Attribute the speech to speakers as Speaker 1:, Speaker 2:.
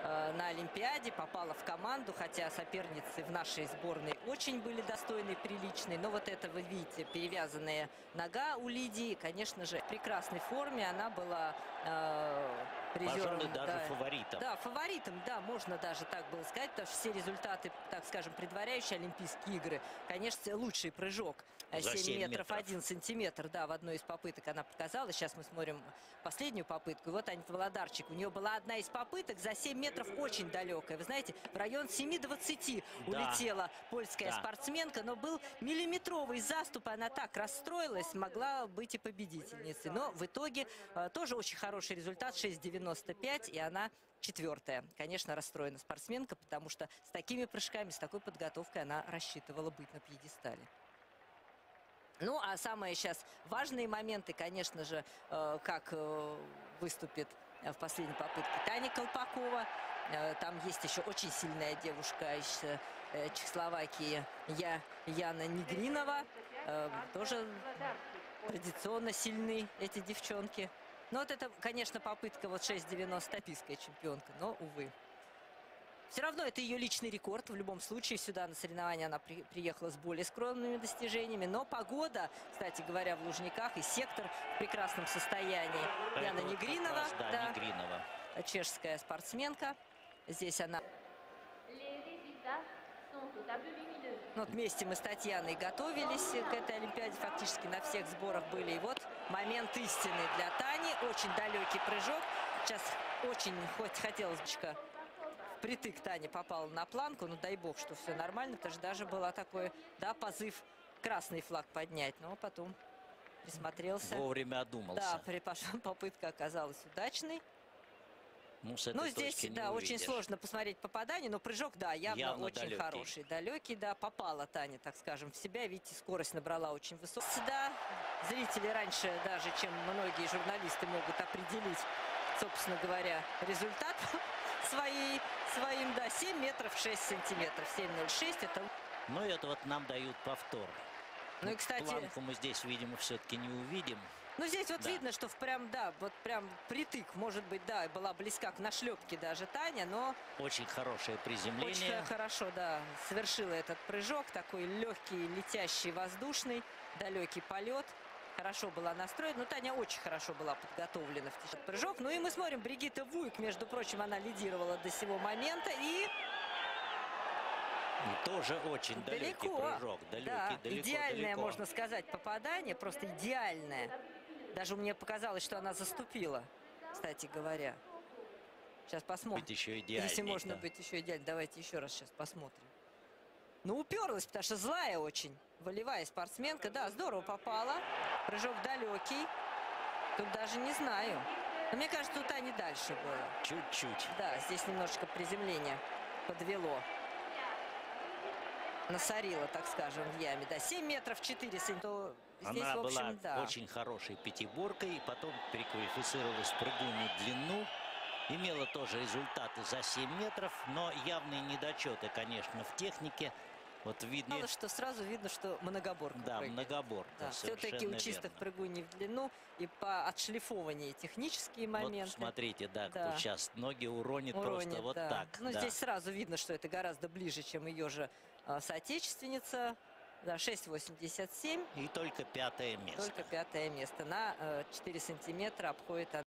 Speaker 1: на Олимпиаде, попала в команду, хотя соперницы в нашей сборной очень были достойные, приличные. Но вот это, вы видите, перевязанная нога у Лидии, конечно же, в прекрасной форме. Она была призером.
Speaker 2: Пожалуй, даже фаворитом.
Speaker 1: Да, фаворитом, да, можно даже так было сказать, потому что все результаты, так скажем, предваряющие Олимпийские игры, конечно, лучший прыжок. 7 метров 1 сантиметр, да, в одной из попыток она показала. Сейчас мы смотрим последнюю попытку. И вот Анита Володарчик. У нее была одна из попыток за 7 метров очень далекая. Вы знаете, в район 7,20 улетела польская спортсменка, но был миллиметровый заступ, и она так расстроилась, могла быть и победительницей. Но в итоге тоже очень хороший результат, 6,95, и она 4-я. Конечно, расстроена спортсменка, потому что с такими прыжками, с такой подготовкой она рассчитывала быть на пьедестале. Ну, а самые сейчас важные моменты, конечно же, как выступит в последней попытке Таня Колпакова. Там есть еще очень сильная девушка из Чехословакии Яна Негринова. Тоже традиционно сильны эти девчонки. Но вот это, конечно, попытка вот 6,90 олимпийская чемпионка, но, увы. Все равно это ее личный рекорд. В любом случае, сюда на соревнования она приехала с более скромными достижениями. Но погода, кстати говоря, в Лужниках и сектор в прекрасном состоянии. Яна Негринова,
Speaker 2: Негринова,
Speaker 1: чешская спортсменка. Здесь она... Вот вместе мы с Татьяной готовились к этой Олимпиаде. Фактически на всех сборах были. И вот момент истины для Тани. Очень далекий прыжок. Сейчас очень хотелось бы... Впритык Таня попала на планку, ну дай бог, что все нормально, потому что даже была такой, да, позыв красный флаг поднять, но потом присмотрелся.
Speaker 2: Вовремя одумался.
Speaker 1: Да, попытка оказалась удачной.
Speaker 2: Ну, с этой
Speaker 1: здесь, да, очень сложно посмотреть попадание, но прыжок, да, явно очень далекий. Хороший. Далекий, да, попала Таня, так скажем, в себя. Видите, скорость набрала очень высокую. Да, зрители раньше, даже чем многие журналисты, могут определить, собственно говоря, результат своим, да, 7 метров 6 сантиметров, 7,06 это...
Speaker 2: Ну, это вот нам дают повтор.
Speaker 1: Ну, и, кстати...
Speaker 2: Планку мы здесь, видимо, все-таки не увидим.
Speaker 1: Ну, здесь вот видно, что прям притык, может быть, да, была близка к нашлепке даже Таня, но...
Speaker 2: Очень хорошее приземление.
Speaker 1: Очень хорошо, да, совершила этот прыжок, такой легкий, летящий, воздушный, далекий полет. Хорошо была настроена, но Таня очень хорошо была подготовлена в течение прыжок. Ну и мы смотрим, Бригитта Вуйк, между прочим, она лидировала до сего момента. И
Speaker 2: тоже очень далекий прыжок.
Speaker 1: Далеко, идеальное, можно сказать, попадание, просто идеальное. Даже мне показалось, что она заступила, кстати говоря. Сейчас посмотрим.
Speaker 2: Быть еще идеальней,
Speaker 1: если можно быть еще идеально. Давайте еще раз сейчас посмотрим. Ну, уперлась, потому что злая очень. Волевая спортсменка. Да, здорово попала. Прыжок далекий. Тут даже не знаю. Но мне кажется, у Тани дальше было.
Speaker 2: Чуть-чуть.
Speaker 1: Да, здесь немножечко приземление подвело. Насорила, так скажем, в яме. Да, 7 метров 4 сантиметра. Здесь,
Speaker 2: она
Speaker 1: в общем,
Speaker 2: была очень хорошей пятиборкой. Потом переквалифицировалась в прыгунью длину. Имела тоже результаты за 7 метров. Но явные недочеты, конечно, в технике. Вот видно,
Speaker 1: что сразу видно, что многоборка.
Speaker 2: Да, многоборка.
Speaker 1: Да, все-таки у чистых прыгуней в длину и по отшлифованию технические моменты.
Speaker 2: Вот смотрите, да, кто сейчас ноги уронит просто вот так.
Speaker 1: Ну, здесь сразу видно, что это гораздо ближе, чем ее же соотечественница. Да, 6,87.
Speaker 2: И только 5-е место.
Speaker 1: Только 5-е место. На 4 сантиметра обходит